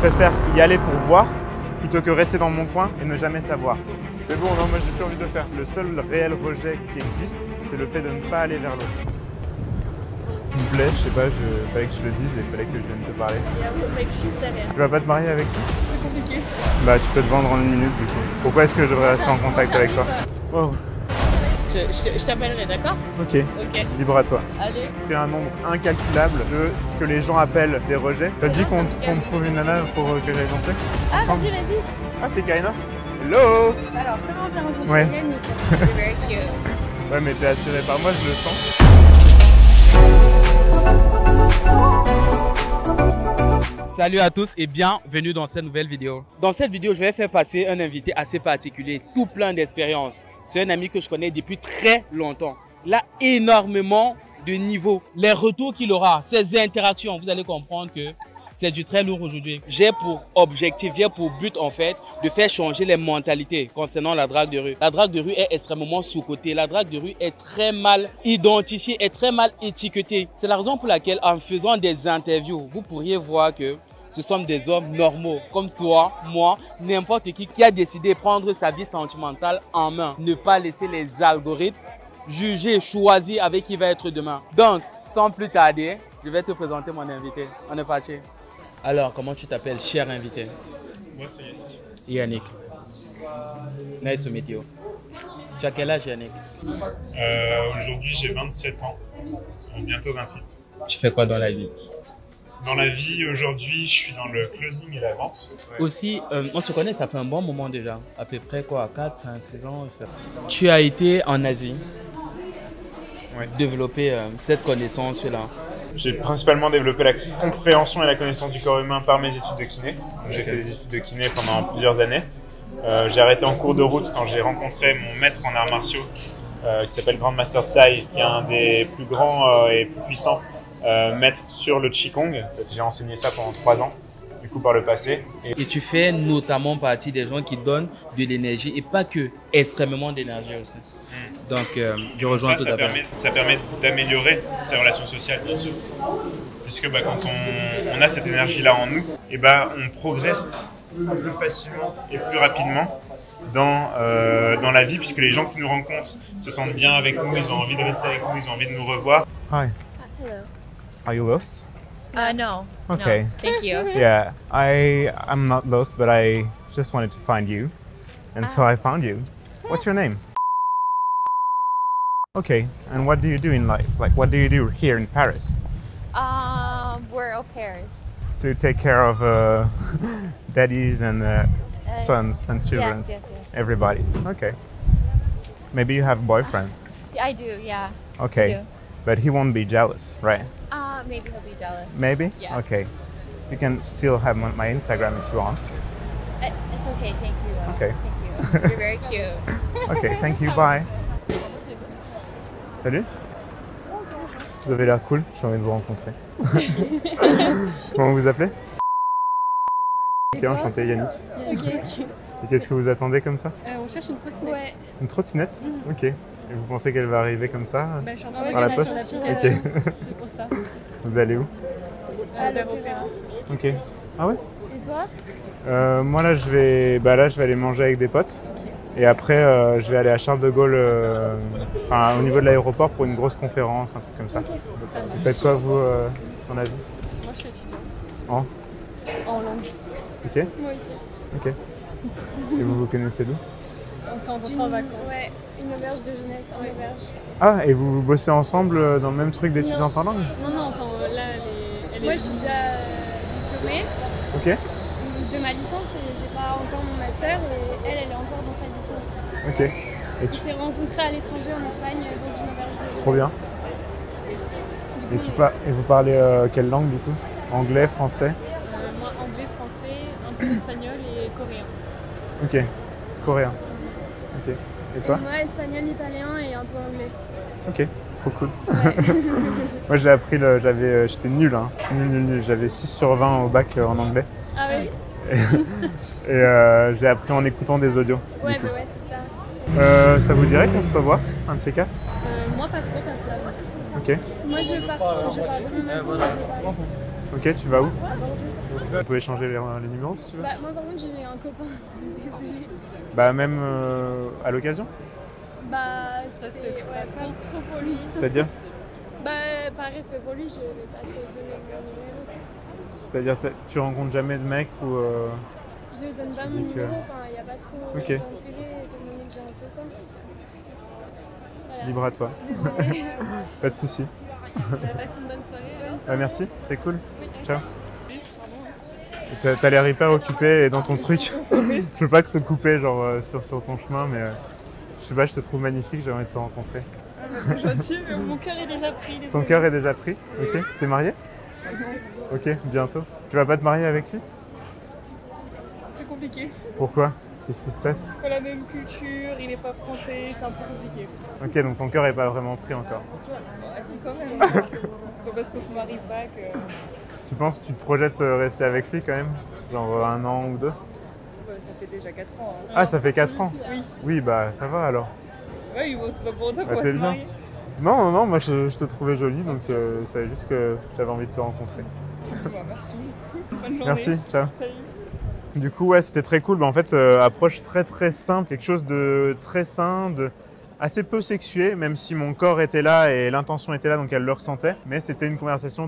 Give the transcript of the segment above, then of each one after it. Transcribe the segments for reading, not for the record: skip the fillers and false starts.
préfère y aller pour voir plutôt que rester dans mon coin et ne jamais savoir. C'est bon, non, moi j'ai plus envie de le faire. Le seul réel rejet qui existe, c'est le fait de ne pas aller vers l'autre. Il me plaît, je sais pas, fallait que je le dise et il fallait que je vienne te parler. Il y a un mec juste derrière. Tu vas pas te marier avec qui? C'est compliqué. Bah tu peux te vendre en une minute du coup. Pourquoi est-ce que je devrais rester en contact avec toi? Wow. Je t'appellerai, d'accord? Ok. Ok. Libre à toi. Allez. Fais un nombre incalculable de ce que les gens appellent des rejets. T'as dit qu'on me trouve une nana pour que j'aille danser? Ah ensemble? vas-y. Ah c'est Karina? Hello! Alors, comment on s'est rencontré? Ouais. Yannick. C'est very cute. Ouais mais t'es attiré par moi, je le sens. Salut à tous et bienvenue dans cette nouvelle vidéo. Dans cette vidéo, je vais faire passer un invité assez particulier, tout plein d'expérience. C'est un ami que je connais depuis très longtemps. Il a énormément de niveaux. Les retours qu'il aura, ses interactions, vous allez comprendre que c'est du très lourd aujourd'hui. J'ai pour objectif, j'ai pour but en fait de faire changer les mentalités concernant la drague de rue. La drague de rue est extrêmement sous-cotée. La drague de rue est très mal identifiée, est très mal étiquetée. C'est la raison pour laquelle en faisant des interviews, vous pourriez voir que ce sont des hommes normaux, comme toi, moi, n'importe qui a décidé de prendre sa vie sentimentale en main. Ne pas laisser les algorithmes juger, choisir avec qui va être demain. Donc, sans plus tarder, je vais te présenter mon invité. On est parti. Alors, comment tu t'appelles, cher invité? Moi c'est Yannick. Yannick. Nice to meet you. Tu as quel âge, Yannick? Aujourd'hui j'ai 27 ans, bientôt 28. Tu fais quoi dans la vie? Dans la vie, aujourd'hui, je suis dans le closing et la vente. Ouais. Aussi, on se connaît, ça fait un bon moment déjà. À peu près quoi, 4, 5, 6 ans. Ça. Tu as été en Asie, ouais. Développer cette connaissance-là. J'ai principalement développé la compréhension et la connaissance du corps humain par mes études de kiné. J'ai fait des études de kiné pendant plusieurs années. J'ai arrêté en cours de route quand j'ai rencontré mon maître en arts martiaux qui s'appelle Grandmaster Tsai, qui est un des plus grands et plus puissants maîtres sur le Qigong. J'ai enseigné ça pendant 3 ans, du coup par le passé. Et tu fais notamment partie des gens qui donnent de l'énergie et pas que, extrêmement d'énergie aussi. Donc, je rejoins tout à fait. Ça permet d'améliorer ses relations sociales, bien sûr. Puisque quand on a cette énergie-là en nous, et on progresse plus facilement et plus rapidement dans la vie, puisque les gens qui nous rencontrent se sentent bien avec nous, ils ont envie de rester avec nous, ils ont envie de nous revoir. Hi. Hello. Are you lost? No. Okay. No, thank you. Yeah, I'm not lost, but I just wanted to find you. And so I found you. What's your name? Okay, and what do you do in life? Like, what do you do here in Paris? We're au pairs. So you take care of daddies and sons and children, yes. everybody. Okay. Maybe you have a boyfriend. I do, yeah. Okay, I do. but he won't be jealous, right? Maybe he'll be jealous. Maybe? Yeah. Okay. You can still have my Instagram if you want. It's okay, thank you. Though. Okay. Thank you. You're very cute. Okay, thank you, bye. Salut. Vous avez l'air cool, j'ai envie de vous rencontrer. Comment vous vous appelez? Ok, enchanté, Yannick. Ok. Et qu'est-ce que vous attendez comme ça? On cherche une trottinette. Ouais. Une trottinette? Ok. Et vous pensez qu'elle va arriver comme ça? Je suis en train de Dans la regarder poste? sur Ok. l'application. C'est pour ça. Vous allez où? À l'opéra. Ok. Ah ouais? Et toi? Moi là je vais aller manger avec des potes. Et après je vais aller à Charles de Gaulle, au niveau de l'aéroport pour une grosse conférence, un truc comme ça. Ok. Vous faites quoi vous dans la vie? Moi je suis étudiante. En langue. Ok. Moi aussi. Ok. Et vous connaissez d'où? On s'est rencontrés en vacances. Ouais, une auberge de jeunesse, en auberge. Ah, et vous bossez ensemble dans le même truc d'étudiante en langue? Non, enfin là, moi je suis déjà diplômée. Ok. De ma licence et j'ai pas encore mon master et elle est encore dans sa licence. Ok. Et On s'est rencontrés à l'étranger en Espagne dans une auberge de jeunesse. Trop bien. Et vous parlez quelle langue du coup? Anglais, français? Moi anglais, français, un peu espagnol et coréen. Ok. Coréen. Ok. Et toi? Moi espagnol, italien et un peu anglais. Ok. Trop cool. Ouais. Moi j'ai appris j'étais nul, hein. Nul. J'avais 6 sur 20 au bac en anglais. Ah oui? Et j'ai appris en écoutant des audios. Ouais, bah ouais, c'est ça. Ça vous dirait qu'on se revoit, un de ces 4? Moi pas trop personnellement. Ok. Moi je pars demain matin. Ok, tu vas où? On peut échanger les numéros si tu veux. Bah, moi par contre j'ai un copain, désolée. Bah même à l'occasion? Bah c'est ouais, trop pour lui. C'est-à-dire? Bah par respect pour lui, je vais pas te donner mon numéro. C'est-à-dire tu rencontres jamais de mec ou Je lui donne pas mon numéro, enfin il n'y a pas trop Ok. d'intérêt étant donné que j'ai un copain. Voilà. Libre à toi. Désolée. Pas de soucis. Passe une bonne soirée. Ah, merci, c'était cool. Oui, Ciao. T'as l'air hyper occupé et dans ton truc. Je veux pas que te couper genre sur ton chemin, mais je sais pas, je te trouve magnifique, j'ai envie de te rencontrer. Ah bah c'est gentil, mais mon cœur est déjà pris. Ton cœur est déjà pris? Ok. T'es marié? Non, Ok, bientôt. Tu vas pas te marier avec lui? c'est compliqué. Pourquoi? Qu'est-ce qui se passe? Pas la même culture, il est pas français, c'est un peu compliqué. Ok, donc ton cœur est pas vraiment pris encore. Ah si quand même. C'est pas parce qu'on se marie pas que... Tu penses que tu te projettes rester avec lui quand même? Genre 1 an ou 2? Ouais, ça fait déjà 4 ans. Hein. Ah, ça fait 4 ans? Oui. Oui, bah ça va alors. Ouais, bon, c'est pas pour autant Bah, qu'on va t'es se bien. marier. Non, moi je te trouvais jolie, donc c'est juste que j'avais envie de te rencontrer. Bah, merci beaucoup. Bonne journée. Merci, ciao. Salut. Du coup, ouais, c'était très cool. Bah, en fait, approche très simple, quelque chose de très sain, assez peu sexué, même si mon corps était là et l'intention était là, donc elle le ressentait. Mais c'était une conversation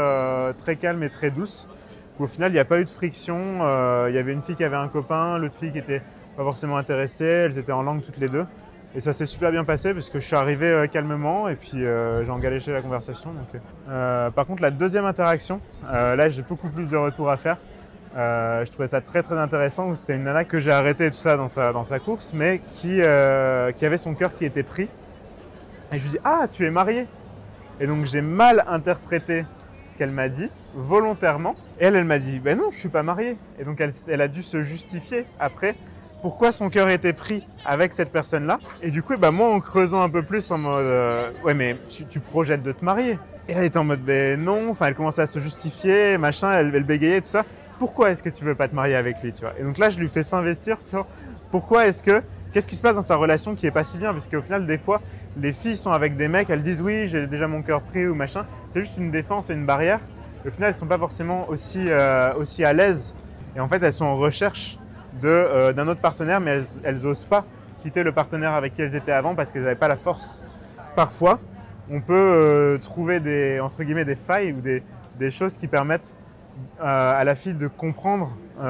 très calme et très douce. Au final, il n'y a pas eu de friction. Il y avait une fille qui avait un copain, l'autre fille qui n'était pas forcément intéressée. Elles étaient en langue toutes les deux. Et ça s'est super bien passé parce que je suis arrivé calmement et puis j'ai engaléché la conversation. Donc, par contre, la deuxième interaction, là, j'ai beaucoup plus de retours à faire. Je trouvais ça très intéressant. C'était une nana que j'ai arrêtée tout ça dans sa course, mais qui avait son cœur qui était pris. Et je lui dis ah, tu es mariée? Et donc j'ai mal interprété ce qu'elle m'a dit volontairement. Et elle m'a dit ben non, je suis pas mariée. Et donc elle a dû se justifier après pourquoi son cœur était pris avec cette personne-là. Et du coup, bah moi en creusant un peu plus en mode ouais mais tu projettes de te marier. Et elle était en mode ben non, enfin elle commençait à se justifier, machin, elle bégayait tout ça. Pourquoi est-ce que tu veux pas te marier avec lui, tu vois? Et donc là, je lui fais s'investir sur qu'est-ce qui se passe dans sa relation qui est pas si bien, parce qu'au final, des fois, les filles sont avec des mecs, elles disent oui, j'ai déjà mon cœur pris ou machin. C'est juste une défense et une barrière. Et au final, elles sont pas forcément aussi à l'aise. Et en fait, elles sont en recherche d'un autre partenaire, mais elles osent pas quitter le partenaire avec qui elles étaient avant parce qu'elles n'avaient pas la force. Parfois, on peut trouver entre guillemets des failles ou des choses qui permettent à la fille de comprendre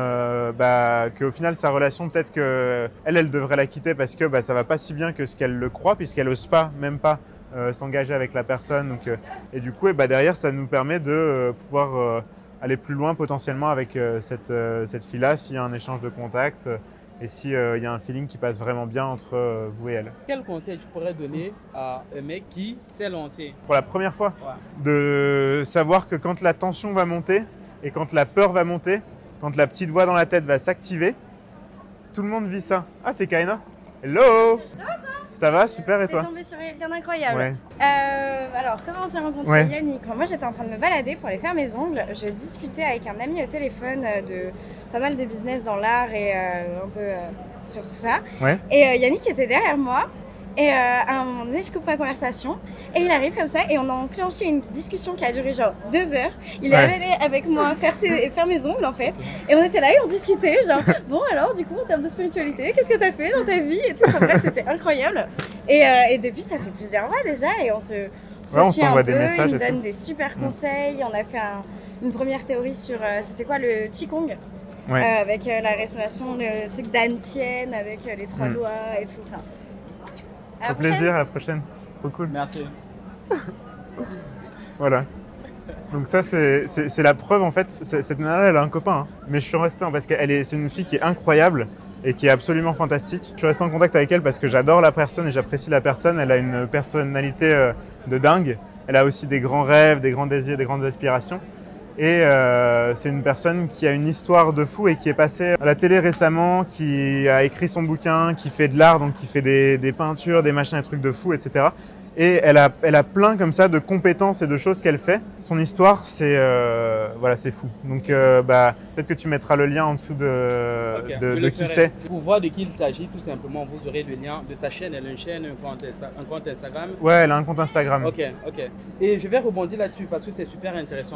qu'au final sa relation peut-être qu'elle devrait la quitter parce que ça va pas si bien que ce qu'elle le croit puisqu'elle n'ose même pas s'engager avec la personne. Donc, et du coup derrière ça nous permet de pouvoir aller plus loin potentiellement avec cette fille-là s'il y a un échange de contacts et s'il y a un feeling qui passe vraiment bien entre vous et elle. Quel conseil tu pourrais donner à un mec qui s'est lancé? Pour la première fois, Ouais. de savoir que quand la tension va monter et quand la peur va monter, quand la petite voix dans la tête va s'activer, tout le monde vit ça. Ah, c'est Kaina. Hello. Ça va, super, et toi? T'es tombée sur quelqu'un d'incroyable. Ouais. Alors, comment on s'est rencontré, Ouais. Yannick? Moi, j'étais en train de me balader pour aller faire mes ongles. Je discutais avec un ami au téléphone de pas mal de business dans l'art et un peu sur tout ça. Ouais. Et Yannick était derrière moi. Et à un moment donné, je coupe ma conversation. Et il arrive comme ça et on a enclenché une discussion qui a duré genre 2 heures. Il est Ouais. allé avec moi faire mes ongles en fait. Et on était là et on discutait genre bon alors du coup en termes de spiritualité, qu'est-ce que t'as fait dans ta vie et tout. Enfin, bref, c'était incroyable. Et depuis ça fait plusieurs mois déjà et on se on suit s'envoie un des peu, messages il et me donne tout. des super conseils. On a fait une première théorie sur c'était quoi le Qigong. Ouais. Avec la respiration, le truc d'Antienne, avec les 3 doigts et tout. Enfin, à la Au prochaine. plaisir, à la prochaine. Trop cool. Merci. Voilà. Donc ça, c'est la preuve, en fait. Cette nana, elle a un copain. Hein. Mais je suis resté, parce que c'est une fille qui est incroyable et qui est absolument fantastique. Je suis resté en contact avec elle parce que j'adore la personne et j'apprécie la personne. Elle a une personnalité de dingue. Elle a aussi des grands rêves, des grands désirs, des grandes aspirations. Et c'est une personne qui a une histoire de fou et qui est passée à la télé récemment, qui a écrit son bouquin, qui fait de l'art, donc qui fait des peintures, des machins, des trucs de fou, etc. Et elle a plein comme ça de compétences et de choses qu'elle fait. Son histoire, c'est fou. Donc peut-être que tu mettras le lien en dessous Ok, je de le qui ferai. c'est. Pour voir de qui il s'agit, tout simplement, vous aurez le lien de sa chaîne. Elle a une chaîne, un compte Instagram. Ouais, elle a un compte Instagram. Ok. Et je vais rebondir là-dessus parce que c'est super intéressant.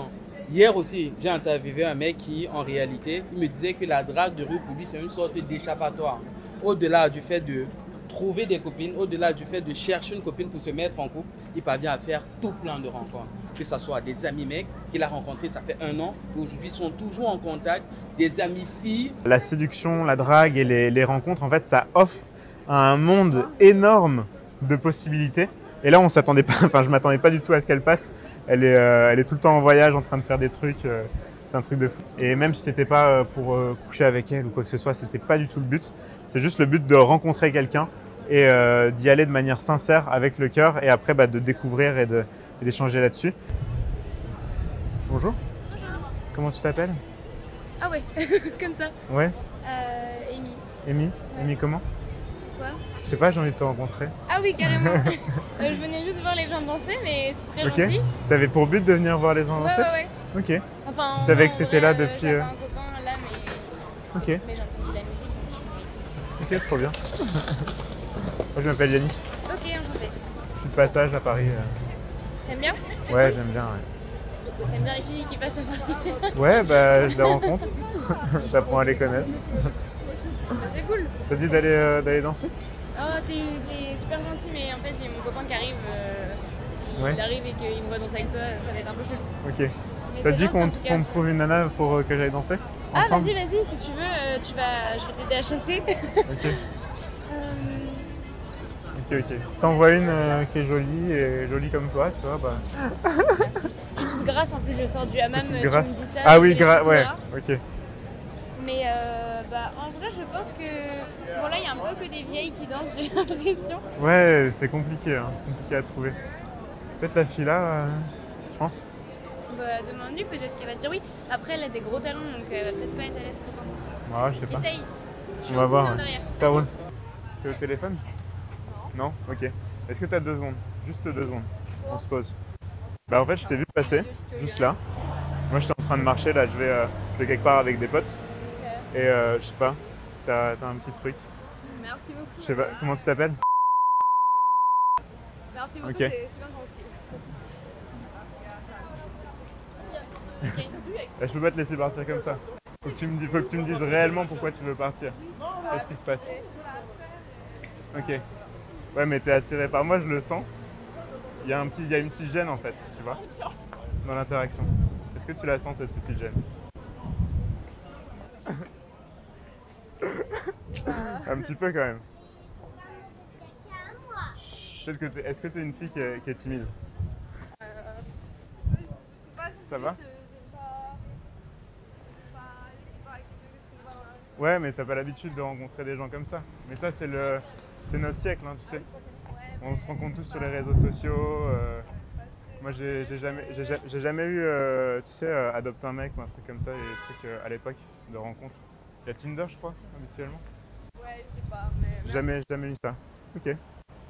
Hier aussi, j'ai interviewé un mec qui, en réalité, il me disait que la drague de rue pour lui, c'est une sorte d'échappatoire. Au-delà du fait de trouver des copines, au-delà du fait de chercher une copine pour se mettre en couple, il parvient à faire tout plein de rencontres. Que ce soit des amis mecs qu'il a rencontrés, ça fait 1 an, aujourd'hui ils sont toujours en contact, des amis filles. La séduction, la drague et les rencontres, en fait, ça offre un monde énorme de possibilités. Et là, on s'attendait pas, enfin, je m'attendais pas du tout à ce qu'elle passe. Elle est tout le temps en voyage, en train de faire des trucs. C'est un truc de fou. Et même si c'était pas pour coucher avec elle ou quoi que ce soit, c'était pas du tout le but. C'est juste le but de rencontrer quelqu'un et d'y aller de manière sincère, avec le cœur, et après de découvrir et d'échanger là-dessus. Bonjour. Bonjour. Comment tu t'appelles? Ah ouais, comme ça. Ouais. Amy. Amy. Ouais. Amy comment? Quoi? Je sais pas, j'ai envie de te rencontrer. Ah oui, carrément. Je venais juste voir les gens danser, mais c'est très Ok. gentil. T'avais pour but de venir voir les gens Ouais, danser? ouais, ouais. Ok. Enfin, Tu savais en que c'était là vrai, depuis, J'avais un copain là, mais Ok. j'ai entendu la musique, donc je suis venue ici. Ok, trop bien. Moi, je m'appelle Yannick. Ok, enchanté. Je suis de passage à Paris. T'aimes bien? Ouais, j'aime bien. Ouais. T'aimes bien les filles qui passent à Paris? Ouais, bah, je les rencontre. J'apprends à les connaître. Bah, c'est cool. Ça te dit d'aller danser? Oh, t'es super gentil, mais en fait, j'ai mon copain qui arrive. S'il Ouais. arrive et qu'il me voit danser avec toi, ça va être un peu chelou. Ok. Mais Ça c'est te dit gentil, en tout cas. qu'on me trouve une nana pour que j'aille danser? Ah, Ensemble? vas-y, si tu veux, je vais t'aider à chasser. Ok. Ok. Si t'en vois une qui est jolie et jolie comme toi, tu vois, bah. Je suis toute grasse, en plus, je sors du hammam. Petite Tu me grasse. dis ça, Ah je oui, suis toute ouais. gras. Ok. Mais en vrai, je pense que. Bon, là, il y a un peu que des vieilles qui dansent, j'ai l'impression. Ouais, c'est compliqué, hein. C'est compliqué à trouver. Peut-être la fille là, je pense. Bah, demande-lui, peut-être qu'elle va te dire oui. Après, elle a des gros talons, donc elle va peut-être pas être à l'aise pour danser. Ouais, je sais pas. Essaye. Je suis On va en voir. soutien Ouais. derrière. Ça roule. T'es au téléphone? Non. Ok. Est-ce que t'as 2 secondes? Juste 2 secondes. On se pose. Bah en fait, je t'ai vu passer, juste là. Moi, j'étais en train de marcher là. Je vais quelque part avec des potes. Et je sais pas. T'as un petit truc. Merci beaucoup. Je sais pas. Comment tu t'appelles? Merci beaucoup, Ok. c'est super gentil. Là, je peux pas te laisser partir comme ça. Faut que tu me dises réellement pourquoi tu veux partir. Qu'est-ce qui se passe? Ok. Ouais, mais t'es attiré par moi, je le sens. Il y a une petite gêne en fait, tu vois, dans l'interaction. Est-ce que tu la sens cette petite gêne? Un petit peu quand même. Est-ce que t'es une fille qui est timide? Ça va? Ouais, mais t'as pas l'habitude de rencontrer des gens comme ça. Mais ça, c'est notre siècle, hein, tu sais. On se rencontre tous sur les réseaux sociaux. Moi, j'ai jamais eu, tu sais, adopte un mec ou un truc comme ça, des trucs à l'époque de rencontres. Il y a Tinder, je crois, habituellement. Ouais, je sais pas, mais. Jamais eu ça. Ok. J'ai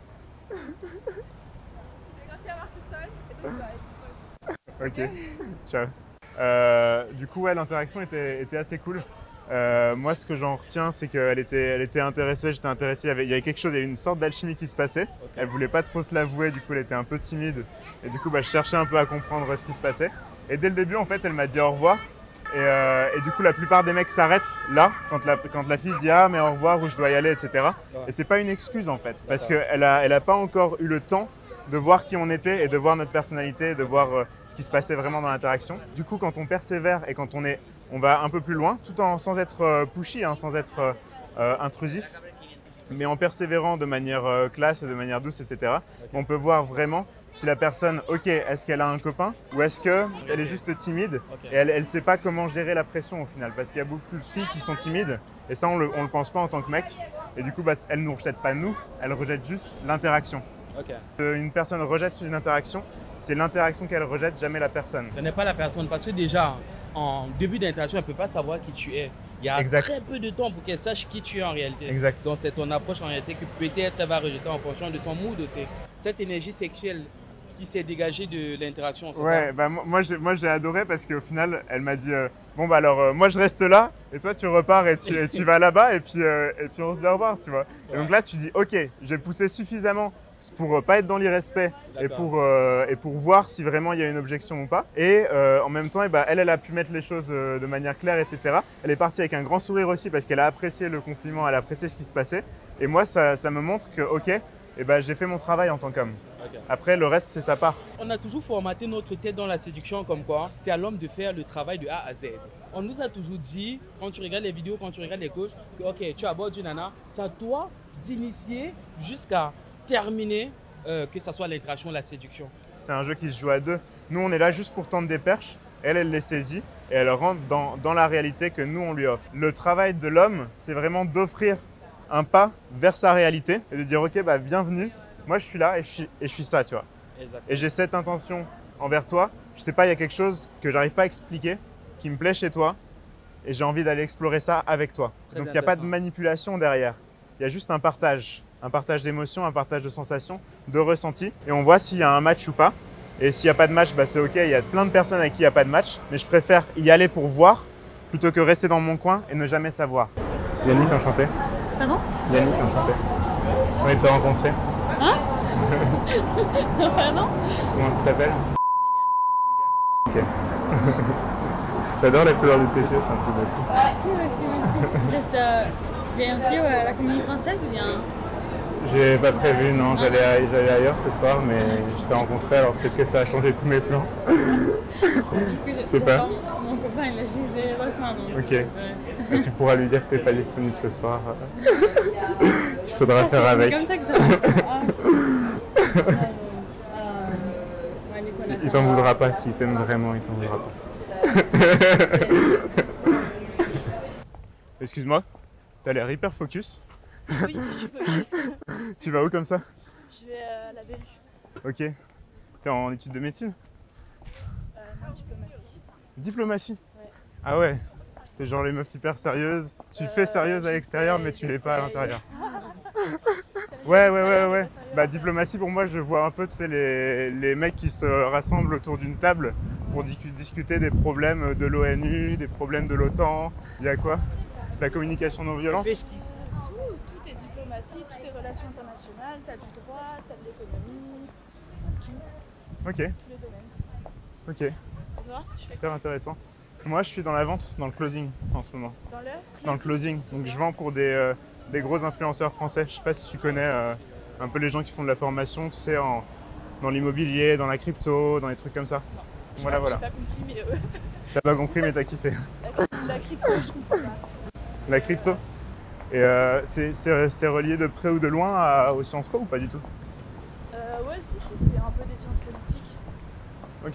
réussi à marcher seule et toi tu vas avec Ok. Ciao. Du coup, ouais, l'interaction était assez cool. Moi, ce que j'en retiens, c'est qu'elle était intéressée, j'étais intéressé. Il y avait quelque chose, il y avait une sorte d'alchimie qui se passait. Okay. Elle voulait pas trop se l'avouer, du coup, elle était un peu timide. Et du coup, je cherchais un peu à comprendre ce qui se passait. Et dès le début, en fait, elle m'a dit au revoir. Et du coup, la plupart des mecs s'arrêtent là, quand la fille dit ah, mais au revoir, où je dois y aller, etc. Ouais. Et c'est pas une excuse, en fait, parce qu'elle a pas encore eu le temps de voir qui on était et de voir notre personnalité, de voir ce qui se passait vraiment dans l'interaction. Du coup, quand on persévère et quand on va un peu plus loin, tout sans être pushy, hein, sans être intrusif, mais en persévérant de manière classe et de manière douce, etc. Okay. On peut voir vraiment si la personne, ok, est-ce qu'elle a un copain ou est-ce qu'elle est juste timide et elle ne sait pas comment gérer la pression au final, parce qu'il y a beaucoup de filles qui sont timides et ça, on le pense pas en tant que mec. Et du coup, elle ne nous rejette pas nous, elle rejette juste l'interaction. Okay. Une personne rejette une interaction, c'est l'interaction qu'elle rejette, jamais la personne. Ce n'est pas la personne, parce que déjà, en début d'interaction, elle ne peut pas savoir qui tu es. Il y a très peu de temps pour qu'elle sache qui tu es en réalité. Exact. Donc c'est ton approche en réalité que peut-être elle va rejeter en fonction de son mood aussi. Cette énergie sexuelle qui s'est dégagée de l'interaction. Ouais, bah moi j'ai adoré parce qu'au final elle m'a dit bon bah alors moi je reste là et toi tu repars et tu vas là-bas et puis on se dit au revoir, tu vois. Ouais. Et donc là tu dis ok, j'ai poussé suffisamment pour pas être dans l'irrespect et pour voir si vraiment il y a une objection ou pas. Et en même temps, elle a pu mettre les choses de manière claire, etc. Elle est partie avec un grand sourire aussi parce qu'elle a apprécié le compliment, elle a apprécié ce qui se passait. Et moi, ça me montre que, ok, j'ai fait mon travail en tant qu'homme. Okay. Après, le reste, c'est sa part. On a toujours formaté notre tête dans la séduction comme quoi c'est à l'homme de faire le travail de A à Z. On nous a toujours dit, quand tu regardes les vidéos, quand tu regardes les coachs, que ok, tu abordes une nana, c'est à toi d'initier jusqu'à terminer, que ce soit l'interaction, la séduction. C'est un jeu qui se joue à deux. Nous, on est là juste pour tendre des perches. Elle les saisit et elle rentre dans la réalité que nous, on lui offre. Le travail de l'homme, c'est vraiment d'offrir un pas vers sa réalité et de dire ok, bienvenue, moi je suis là et je suis ça, tu vois. Exactement. Et j'ai cette intention envers toi. Je sais pas, il y a quelque chose que j'arrive pas à expliquer qui me plaît chez toi et j'ai envie d'aller explorer ça avec toi. Donc il n'y a pas de manipulation derrière. Il y a juste un partage d'émotions, un partage de sensations, de ressentis et on voit s'il y a un match ou pas. Et s'il n'y a pas de match, c'est ok, il y a plein de personnes avec qui il n'y a pas de match, mais je préfère y aller pour voir plutôt que rester dans mon coin et ne jamais savoir. Yannick, enchanté. Pardon? Yannick, enchanté. On était rencontrés. Hein? Pardon? Comment tu t'appelles? Ok. J'adore la couleur de tes yeux, c'est un truc de fou. Merci. Vous êtes, tu viens aussi à la Comédie Française ou bien? J'ai pas prévu, non. J'allais ailleurs ce soir, mais je t'ai rencontré, alors peut-être que ça a changé tous mes plans. C'est pas. Mon copain, il a juste des recoins. Ok. Ouais. Tu pourras lui dire que t'es pas disponible ce soir. Il faudra faire avec. C'est comme ça que ça va. Il t'en voudra pas, s'il t'aime vraiment, il t'en voudra pas. Excuse-moi, t'as l'air hyper focus. Oui, je suis focus. Tu vas où comme ça? Je vais à la Bellue. Ok. T'es en études de médecine? Non, diplomatie. Diplomatie? Ouais. Ah ouais. T'es genre les meufs hyper sérieuses. Tu fais sérieuse à l'extérieur, mais tu l'es pas à l'intérieur. Ouais. Diplomatie, pour moi, je vois un peu, tu sais, les mecs qui se rassemblent autour d'une table pour discuter des problèmes de l'ONU, des problèmes de l'OTAN. Il y a quoi? La communication non violente? Tout est diplomatie, tout est relations internationales, t'as du droit, t'as de l'économie, tout. Ok. Tous les domaines. Ok. Tu vois, je fais Hyper intéressant. Moi, je suis dans la vente, dans le closing en ce moment. Dans le closing. Donc, je vends pour des gros influenceurs français. Je sais pas si tu connais un peu les gens qui font de la formation, tu sais, dans l'immobilier, dans la crypto, dans des trucs comme ça. Non, Voilà. J'ai pas compris, mais T'as pas compris, mais t'as kiffé. la crypto, je comprends pas. La crypto. Et c'est relié de près ou de loin aux Sciences Po ou pas du tout? Ouais, si, c'est un peu des sciences politiques. Ok.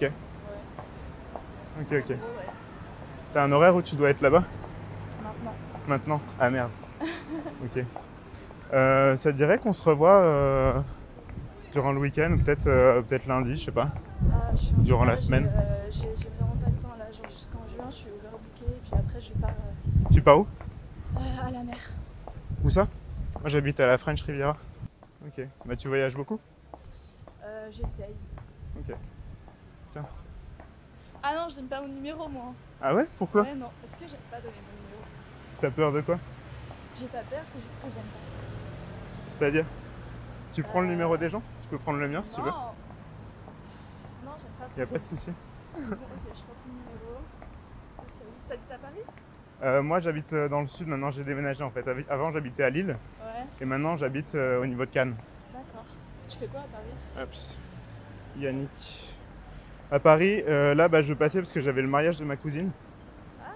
Ouais. Ok. Ouais. T'as un horaire où tu dois être là-bas? Maintenant. Ah merde. Ok. Ça te dirait qu'on se revoit durant le week-end ou peut-être lundi, je sais pas. Durant la semaine. J'ai vraiment pas le temps là, genre jusqu'en juin, je suis overbookée et puis après je pars Tu pars où? à la mer. Où ça? Moi j'habite à la French Riviera. Ok. Tu voyages beaucoup? J'essaye. Ok. Tiens. Ah non, je donne pas mon numéro moi. Ah ouais? Pourquoi? Ouais, non, parce que j'aime pas donner mon numéro. T'as peur de quoi? J'ai pas peur, c'est juste que j'aime pas. C'est-à-dire? Tu prends le numéro des gens? Tu peux prendre le mien si tu veux. Non, j'aime pas. Y a pas de souci. Bon, ok, je prends ton numéro. T'habites à Paris? Moi j'habite dans le sud, maintenant j'ai déménagé en fait. Avant j'habitais à Lille Ouais. et maintenant j'habite au niveau de Cannes. D'accord. Tu fais quoi à Paris? Hop. Yannick. À Paris, là je passais parce que j'avais le mariage de ma cousine. Ah,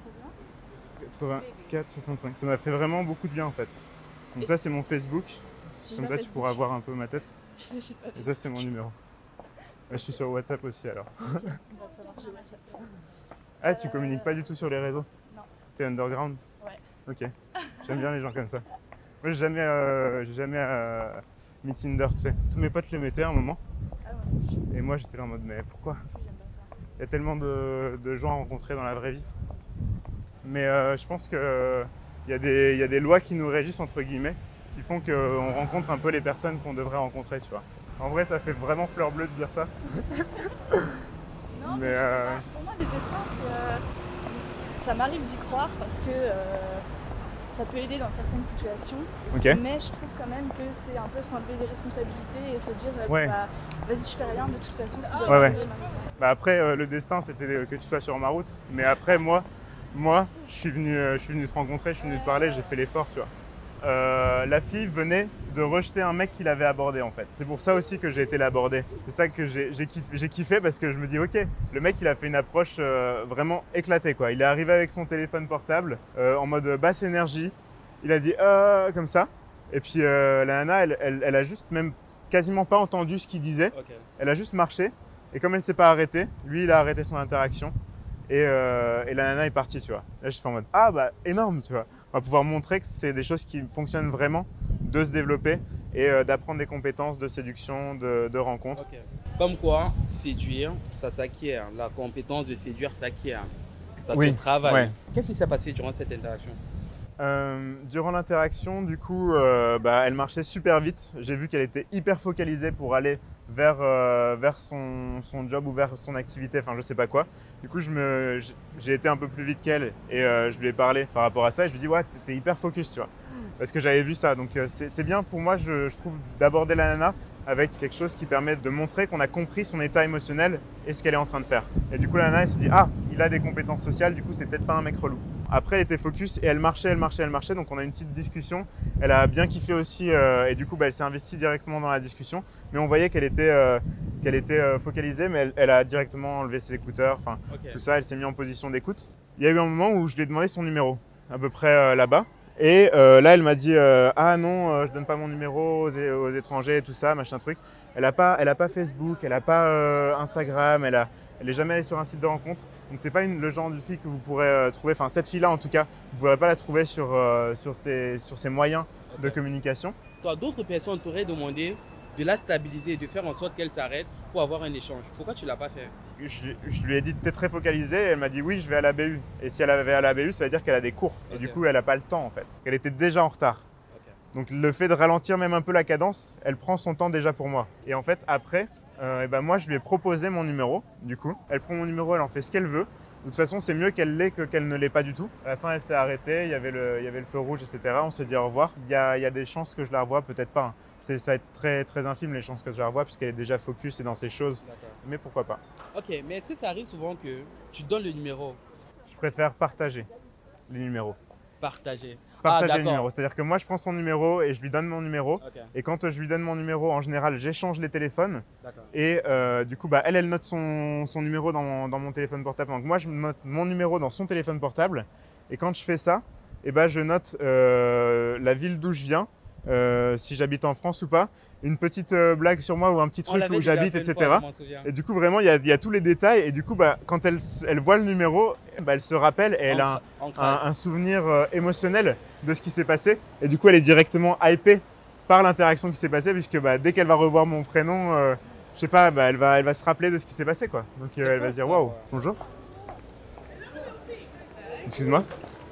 trop bien. 84, 65. Ça m'a fait vraiment beaucoup de bien en fait. Donc ça c'est mon Facebook. Comme ça tu pourras voir un peu ma tête. J'ai pas Et ça c'est mon numéro. Je suis sur WhatsApp aussi alors. Ça marche, j'ai WhatsApp. Ah, tu communiques pas du tout sur les réseaux? Non. T'es underground? Ouais. Ok. J'aime bien les gens comme ça. Moi j'ai jamais mis Tinder, tu sais. Tous mes potes les mettaient à un moment. Ah ouais. Et moi j'étais là en mode mais pourquoi? J'aime pas ça. Il y a tellement de gens à rencontrer dans la vraie vie. Mais je pense qu'il y a des lois qui nous régissent entre guillemets, qui font qu'on rencontre un peu les personnes qu'on devrait rencontrer, tu vois. En vrai ça fait vraiment fleur bleue de dire ça. Non, mais pour moi les destins, ça m'arrive d'y croire parce que ça peut aider dans certaines situations. Ok. Mais je trouve quand même que c'est un peu s'enlever des responsabilités et se dire Ouais. bah, vas-y, je fais rien de toute façon. Ce qui doit Ouais, ouais. arriver maintenant. Bah après, le destin, c'était que tu sois sur ma route. Mais après, moi, je suis venu se rencontrer, je suis venu te parler, j'ai fait l'effort, tu vois. La fille venait de rejeter un mec qui l'avait abordé en fait. C'est pour ça aussi que j'ai été l'aborder. C'est ça que j'ai kiffé parce que je me dis ok, le mec il a fait une approche vraiment éclatée quoi. Il est arrivé avec son téléphone portable en mode basse énergie. Il a dit comme ça. Et puis la nana elle a juste même quasiment pas entendu ce qu'il disait. Ok. Elle a juste marché. Et comme elle s'est pas arrêtée, lui il a arrêté son interaction. Et la nana est partie, tu vois. Là, je suis en mode, ah bah énorme, tu vois. On va pouvoir montrer que c'est des choses qui fonctionnent vraiment, de se développer et d'apprendre des compétences de séduction, de rencontre. Ok. Comme quoi, séduire, ça s'acquiert. La compétence de séduire s'acquiert. Ça Oui, se travaille. ouais. Qu'est-ce qui s'est passé durant cette interaction? Durant l'interaction, du coup, elle marchait super vite. J'ai vu qu'elle était hyper focalisée pour aller vers son job ou vers son activité, enfin je sais pas quoi. Du coup, j'ai été un peu plus vite qu'elle et je lui ai parlé par rapport à ça. Et je lui ai dit, ouais, t'es hyper focus, tu vois. Parce que j'avais vu ça. Donc c'est bien pour moi, je trouve, d'aborder la nana avec quelque chose qui permet de montrer qu'on a compris son état émotionnel et ce qu'elle est en train de faire. Et du coup, la nana, elle se dit, ah, il a des compétences sociales, du coup, c'est peut-être pas un mec relou. Après, elle était focus et elle marchait. Donc on a une petite discussion. Elle a bien kiffé aussi et du coup, elle s'est investie directement dans la discussion. Mais on voyait qu'elle était focalisée, mais elle a directement enlevé ses écouteurs. Enfin, Ok. tout ça, elle s'est mise en position d'écoute. Il y a eu un moment où je lui ai demandé son numéro, à peu près là-bas. Et là, elle m'a dit ah non, je donne pas mon numéro aux étrangers et tout ça, machin truc. Elle a pas Facebook, elle a pas Instagram, elle est jamais allée sur un site de rencontre. Donc c'est pas le genre de fille que vous pourrez trouver. Enfin cette fille-là en tout cas, vous pourrez pas la trouver sur ses moyens de communication. Toi, d'autres personnes t'auraient demandé de la stabiliser, de faire en sorte qu'elle s'arrête pour avoir un échange. Pourquoi tu l'as pas fait? Je lui ai dit t'es très focalisée et elle m'a dit oui je vais à la BU. Et si elle avait à la BU ça veut dire qu'elle a des cours. Et du coup elle a pas le temps en fait. Elle était déjà en retard. Ok. Donc le fait de ralentir même un peu la cadence, elle prend son temps déjà pour moi. Et en fait après, moi je lui ai proposé mon numéro du coup. Elle prend mon numéro, elle en fait ce qu'elle veut. De toute façon c'est mieux qu'elle l'ait que qu'elle ne l'ait pas du tout. À la fin elle s'est arrêtée, il y avait le feu rouge etc. On s'est dit au revoir. Il y a des chances que je la revoie, peut-être pas. Hein. Ça va être très, très infime les chances que je la revoie puisqu'elle est déjà focus et dans ses choses. D'accord. Mais pourquoi pas. Ok, mais est-ce que ça arrive souvent que tu donnes le numéro Je préfère partager les numéros. partagé? Partager le d'accord. numéro. C'est-à-dire que moi, je prends son numéro et je lui donne mon numéro. Ok, Et quand je lui donne mon numéro, en général, j'échange les téléphones. d'accord. Et du coup, elle note son numéro dans mon téléphone portable. Donc moi, je note mon numéro dans son téléphone portable. Et quand je fais ça, je note la ville d'où je viens, si j'habite en France ou pas, une petite blague sur moi ou un petit On truc l'avait où déjà j'habite, fait une etc. fois, je m'en souviens. Et du coup, vraiment, il y a tous les détails. Et du coup, quand elle voit le numéro, elle se rappelle et elle a un souvenir émotionnel de ce qui s'est passé. Et du coup, elle est directement hypée par l'interaction qui s'est passée, puisque dès qu'elle va revoir mon prénom, je sais pas, elle va se rappeler de ce qui s'est passé, quoi. Donc elle va se dire, waouh, bonjour. Excuse-moi.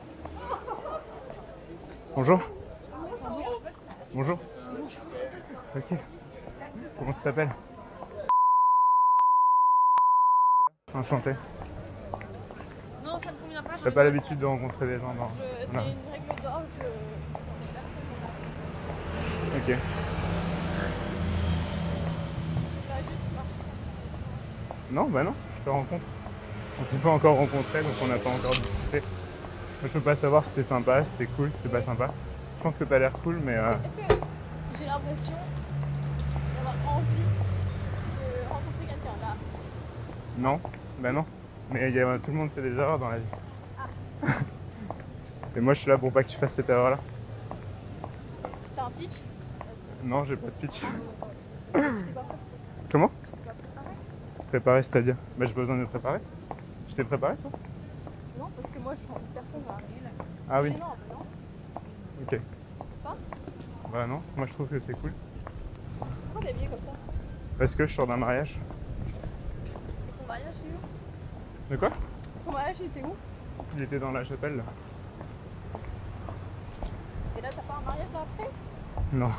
Bonjour. Bonjour. Ok. Comment tu t'appelles? Enchanté. Non, ça me convient pas. T'as pas l'habitude de rencontrer des gens dans... C'est une Non. règle d'or que Ok. bah, juste pas. Non, non, je te rencontre. On s'est pas encore rencontrés, donc on n'a pas encore discuté. Moi, je peux pas savoir si c'était sympa, si c'était cool, si c'était pas sympa. Je pense que t'as l'air cool, mais... Est-ce que j'ai l'impression d'avoir envie de rencontrer quelqu'un là? Non, non. Mais tout le monde fait des erreurs dans la vie. Et moi, je suis là pour pas que tu fasses cette erreur-là. T'as un pitch? Non, j'ai pas de pitch. C'est pas prêt. Comment? Tu vas préparer? Préparer, c'est-à-dire? J'ai pas besoin de me préparer. Tu t'es préparé, toi? Non, parce que moi je suis personne va arriver là. Ah oui, Mais non, mais non. ok. Pas? Bah non, moi je trouve que c'est cool. Pourquoi t'es habillé comme ça? Parce que je sors d'un mariage. Et ton mariage il est où? De quoi? Ton mariage il était où? Il était dans la chapelle, là. Et là t'as pas un mariage là après? Non.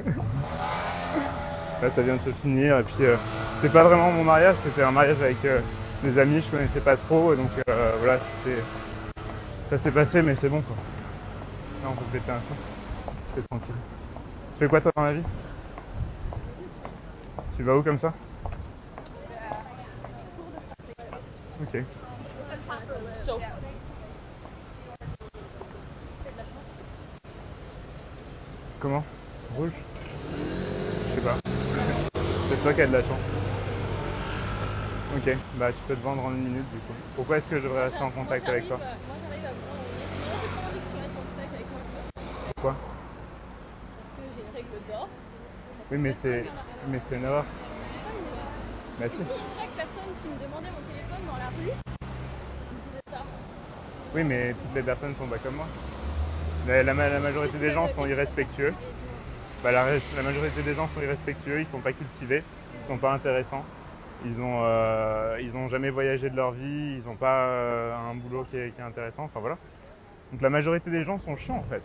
Là, ça vient de se finir. Et puis, c'était pas vraiment mon mariage, c'était un mariage avec des amis, je connaissais pas trop. Et donc, voilà, ça s'est passé, mais c'est bon, quoi. Non, on peut péter un coup. C'est tranquille. Tu fais quoi toi dans la vie? Tu vas où comme ça? Ok. Sauf. Comment? Rouge? Je sais pas. C'est toi qui as de la chance. Ok, bah tu peux te vendre en 1 minute du coup. Pourquoi est-ce que je devrais rester en contact avec toi? Moi j'arrive à me vendre en 1 minute, mais moi j'ai pas envie que tu restes en contact avec moi, tu vois. Pourquoi? Parce que j'ai une règle d'or. Oui, mais c'est une erreur. C'est pas une erreur. Bah si. Si chaque personne qui me demandait mon téléphone dans la rue me disait ça. Oui, mais toutes les personnes sont pas comme moi. La majorité des gens sont irrespectueux. Bah, la majorité des gens sont irrespectueux, ils sont pas cultivés, ils sont pas intéressants. Ils ont jamais voyagé de leur vie, ils ont pas un boulot qui est intéressant, enfin voilà. Donc la majorité des gens sont chiants en fait.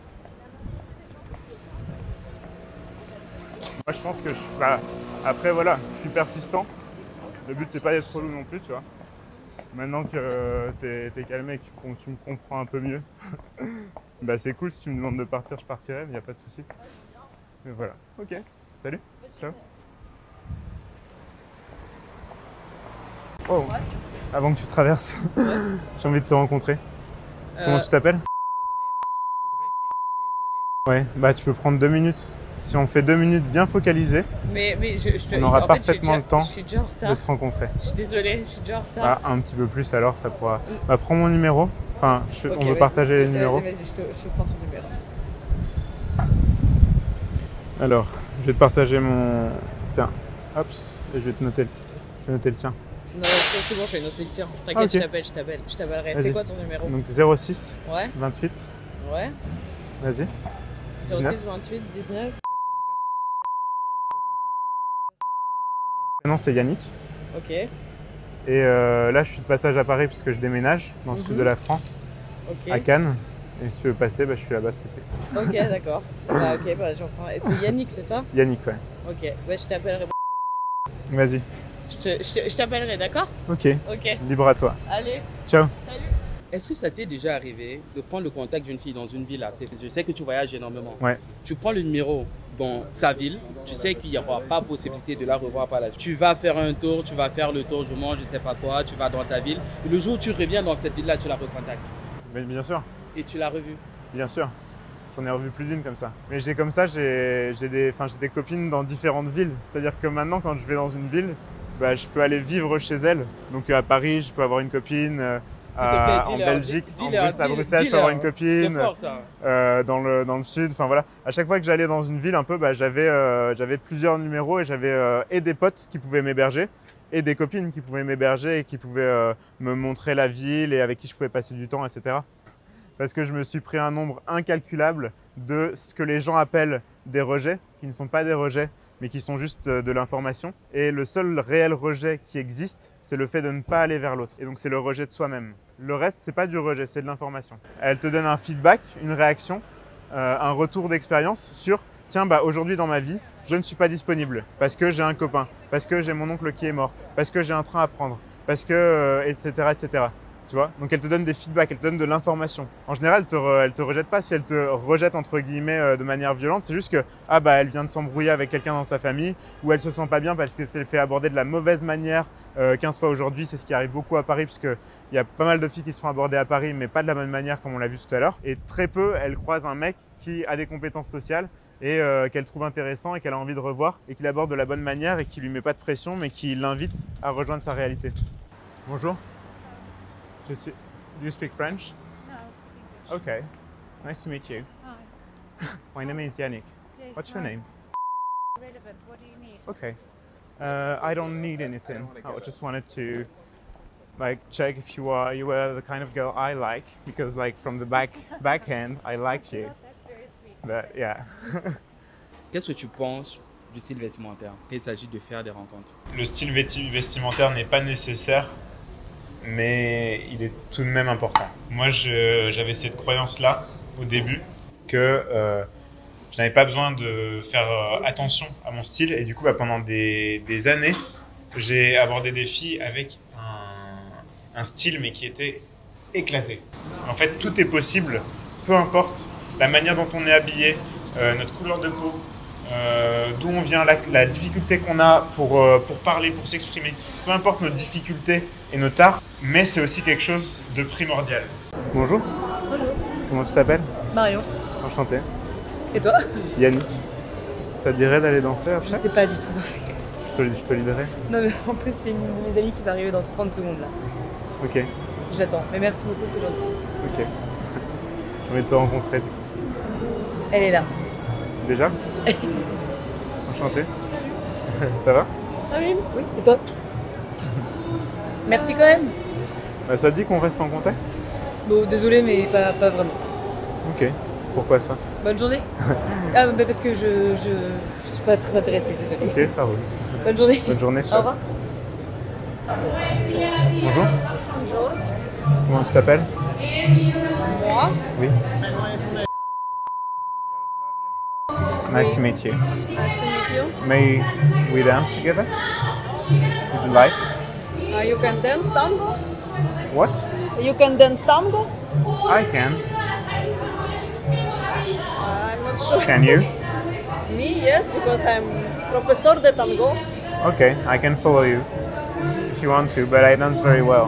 Moi je pense que après voilà, je suis persistant. Le but c'est pas d'être relou non plus, tu vois. Maintenant que t'es calmé et que tu me comprends un peu mieux, bah c'est cool, si tu me demandes de partir, je partirai, il n'y a pas de souci. Mais voilà, ok, salut, ciao. Oh, avant que tu traverses, j'ai envie de te rencontrer. Comment tu t'appelles? Ouais, bah tu peux prendre 2 minutes. Si on fait 2 minutes bien focalisées, on aura parfaitement le temps de se rencontrer. Je suis désolée, je suis déjà en retard. Ah, un petit peu plus alors, ça pourra... Bah prends mon numéro, enfin on veut partager les numéros. Vas-y, je te prends ton numéro. Alors, je vais te partager mon... Tiens, hop, et je vais noter le tien. Non, c'est bon, je vais noter le tien. T'inquiète, okay. je t'appellerai. C'est quoi ton numéro? Donc 06 ouais. 28. Ouais. Vas-y. 06 28 19. Mon nom c'est Yannick. Ok. Et là, je suis de passage à Paris puisque je déménage dans le sud de la France, à Cannes. Et si tu veux passer, bah, je suis là-bas cet été. Ok, d'accord. Bah, ok, bah, j'en prends. C'est Yannick, c'est ça? Yannick, ouais. Ok, ouais, je t'appellerai. Vas-y. Je t'appellerai, d'accord? Ok. Ok. Libre à toi. Allez. Ciao. Salut. Est-ce que ça t'est déjà arrivé de prendre le contact d'une fille dans une ville? Je sais que tu voyages énormément. Ouais. Tu prends le numéro dans sa ville, tu sais qu'il n'y aura pas possibilité de la revoir par la suite. Tu vas faire un tour, tu vas faire le tour du monde, je sais pas quoi, tu vas dans ta ville. Et le jour où tu reviens dans cette ville-là, tu la recontactes. Mais bien sûr. Et tu l'as revue? Bien sûr. J'en ai revu plus d'une comme ça. Mais j'ai des copines dans différentes villes. C'est-à-dire que maintenant, quand je vais dans une ville, bah, je peux aller vivre chez elle. Donc à Paris, je peux avoir une copine. En Belgique, à Bruxelles, je peux avoir une copine. C'est fort, ça. Dans le sud, enfin voilà. À chaque fois que j'allais dans une ville un peu, bah, j'avais plusieurs numéros et j'avais et des potes qui pouvaient m'héberger et des copines qui pouvaient m'héberger et qui pouvaient me montrer la ville et avec qui je pouvais passer du temps, etc. Parce que je me suis pris un nombre incalculable de ce que les gens appellent des rejets, qui ne sont pas des rejets, mais qui sont juste de l'information. Et le seul réel rejet qui existe, c'est le fait de ne pas aller vers l'autre. Et donc c'est le rejet de soi-même. Le reste, c'est pas du rejet, c'est de l'information. Elle te donne un feedback, une réaction, un retour d'expérience sur « Tiens, bah, aujourd'hui dans ma vie, je ne suis pas disponible parce que j'ai un copain, parce que j'ai mon oncle qui est mort, parce que j'ai un train à prendre, parce que… etc. etc. » Tu vois? Donc elle te donne des feedbacks, elle te donne de l'information. En général, elle te rejette pas. Si elle te rejette entre guillemets de manière violente, c'est juste que elle vient de s'embrouiller avec quelqu'un dans sa famille, ou elle se sent pas bien parce que c'est fait aborder de la mauvaise manière 15 fois aujourd'hui. C'est ce qui arrive beaucoup à Paris, puisqu'il y a pas mal de filles qui se font aborder à Paris, mais pas de la bonne manière comme on l'a vu tout à l'heure. Et très peu, elle croise un mec qui a des compétences sociales et qu'elle trouve intéressant et qu'elle a envie de revoir et qui l'aborde de la bonne manière et qui lui met pas de pression, mais qui l'invite à rejoindre sa réalité. Bonjour. Do you speak French? No, I speak English. Okay. Nice to meet you. Hi. My name is Yannick. Yes, What's your hi. name? Relevant. What do you need? Okay. I don't need anything. I just wanted to check if you were the kind of girl I like, because from the backhand I liked you. That's very sweet. But yeah. Qu'est-ce que tu penses du style vestimentaire quand il s'agit de faire des rencontres? Le style vestimentaire n'est pas nécessaire, mais il est tout de même important. Moi, j'avais cette croyance-là au début que je n'avais pas besoin de faire attention à mon style. Et du coup, pendant des années, j'ai abordé des filles avec un style, mais qui était éclaté. En fait, tout est possible, peu importe la manière dont on est habillé, notre couleur de peau, d'où on vient, la difficulté qu'on a pour parler, pour s'exprimer. Peu importe nos difficultés et nos tares, mais c'est aussi quelque chose de primordial. Bonjour. Bonjour. Comment tu t'appelles? Marion. Enchanté. Et toi? Yannick. Ça te dirait d'aller danser après? Je sais pas du tout danser. Je te l'aiderai. Non mais en plus c'est une de mes amies qui va arriver dans 30 secondes là. Ok. J'attends. Mais merci beaucoup, c'est gentil. Ok. J'ai envie de te rencontrer. Elle est là. Déjà? Enchanté. Ça va? Ah oui. Oui. Et toi? Merci quand même. Bah, ça te dit qu'on reste en contact? Bon, désolé mais pas vraiment. Ok. Pourquoi ça? Bonne journée. Ah bah parce que je suis pas très intéressée, désolée. Ok, ça roule. Bonne journée. Bonne journée. Au revoir. Bonjour. Bonjour. Comment tu t'appelles? Moi. Oui. Nice to meet you. Nice to meet you. May we dance together? Would you like? You can dance tango? What? You can dance tango? I can. I'm not sure. Can you? Me, yes, because I'm professor de tango. Okay, I can follow you if you want to, but I dance very well.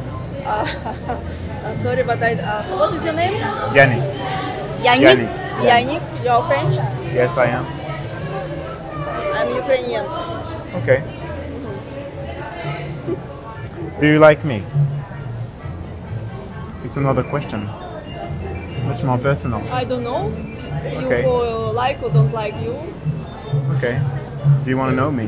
Sorry, but what is your name? Yannick. Yannick. Yannick. Yannick. You're French? Yes, I am. I'm Ukrainian. Okay. Do you like me? It's another question. Much more personal. I don't know. You Okay. like or don't like you. Okay. Do you want to know me?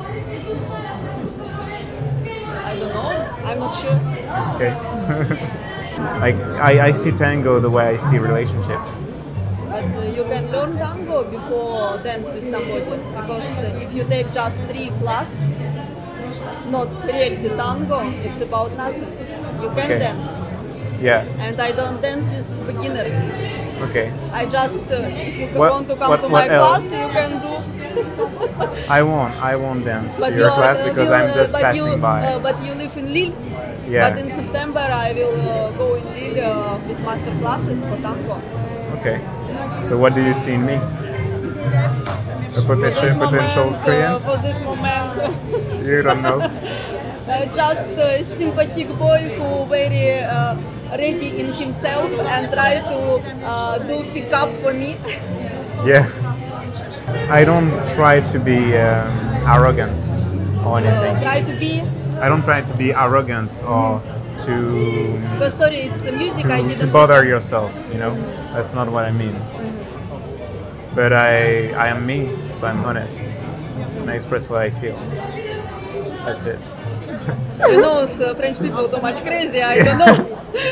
I don't know. I'm not sure. Okay. Like I see tango the way I see relationships. But you can learn tango before dance with somebody. Because if you take just 3 class, not reality tango, it's about nothing. You can Okay. dance. Yeah. And I don't dance with beginners. Okay. I just, if you What- want to come what- to what my class, else? you can do. I won't dance But to your you class are- because you, I'm just but passing you, by. But you live in Lille. Yeah. But in September I will go in Lille with master classes for tango. Okay. So what do you see in me? A potential client? For this moment, You don't know. just a sympathetic boy who very ready in himself and try to do pick up for me. Yeah. I don't try to be arrogant or anything. Try to be. I don't try to be arrogant or to But sorry, it's the music I to didn't bother listen. yourself. You know, that's not what I mean. But I am me, so I'm honest. And I express what I feel. That's it. You know, French people too much crazy. I don't know.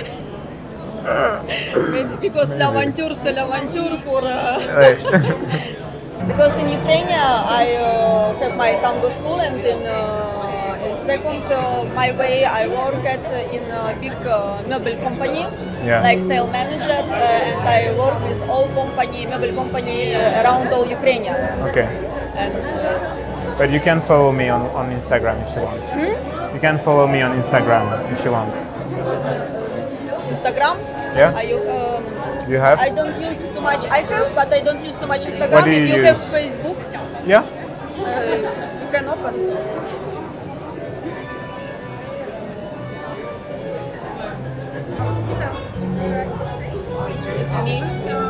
Maybe because l'aventure, c'est l'aventure pour. Right. Because in Ukraine, I have my tango school, and in second, my way, I work in a big mobile company, Yeah. like sales manager, and I work with all mobile company around all Ukraine. Okay. And But you can follow me on Instagram if you want. You can follow me on Instagram if you want. Instagram, Yeah? Do you have? I don't use too much. I have, but I don't use too much Instagram. What do If you you have use? Facebook, Yeah? you can open. It's me.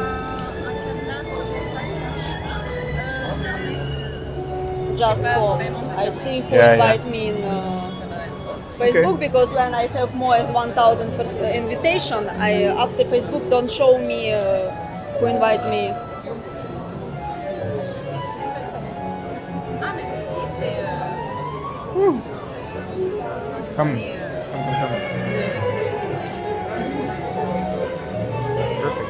Just for I see who Yeah, invite me in Facebook, Okay. because when I have more than 1,000 invitation, I after Facebook don't show me who invite me. Come. Come. Perfect.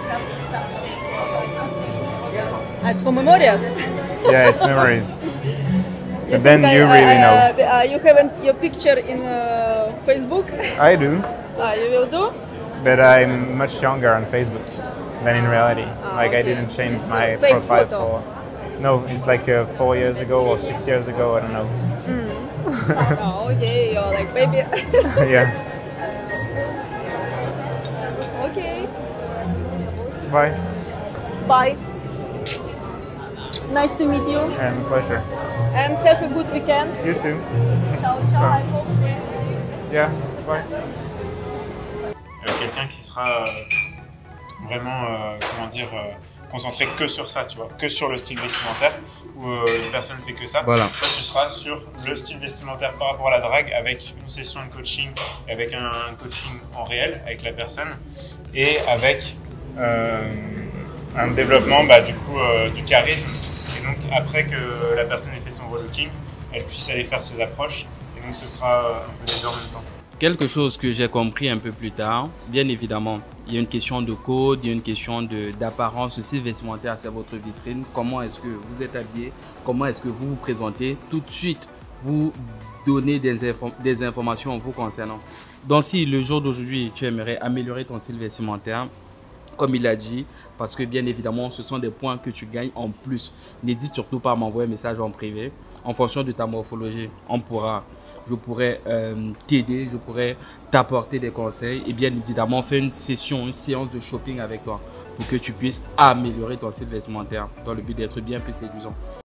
It's for memorials. Yeah, it's memories. But think then you really know. You haven't your picture in Facebook. I do, You will do. but I'm much younger on Facebook than in reality. Like I okay. didn't change It's my a fake profile photo. for. No, it's like 4 years ago or 6 years ago. I don't know. Oh, okay, you're like baby. Yeah. Okay. Bye. Bye. Nice to meet you. And pleasure. And have a good weekend. You too. Ciao, ciao. I hope. Yeah, bye. Quelqu'un qui sera vraiment, comment dire, concentré que sur ça, tu vois, que sur le style vestimentaire, où une personne fait que ça. Voilà. Toi, tu seras sur le style vestimentaire par rapport à la drague, avec une session de coaching, avec un coaching en réel avec la personne, et avec un développement du coup du charisme. Et donc après que la personne ait fait son relooking, elle puisse aller faire ses approches. Et donc ce sera un peu les deux en même temps. Quelque chose que j'ai compris un peu plus tard, bien évidemment, il y a une question de code, il y a une question d'apparence aussi vestimentaire, c'est votre vitrine. Comment est-ce que vous êtes habillé, comment est-ce que vous vous présentez, tout de suite vous donnez des informations vous concernant. Donc si le jour d'aujourd'hui tu aimerais améliorer ton style vestimentaire, comme il a dit, parce que bien évidemment ce sont des points que tu gagnes en plus. N'hésite surtout pas à m'envoyer un message en privé. En fonction de ta morphologie, je pourrais t'aider, je pourrais t'apporter des conseils et bien évidemment faire une séance de shopping avec toi pour que tu puisses améliorer ton style vestimentaire dans le but d'être bien plus séduisant.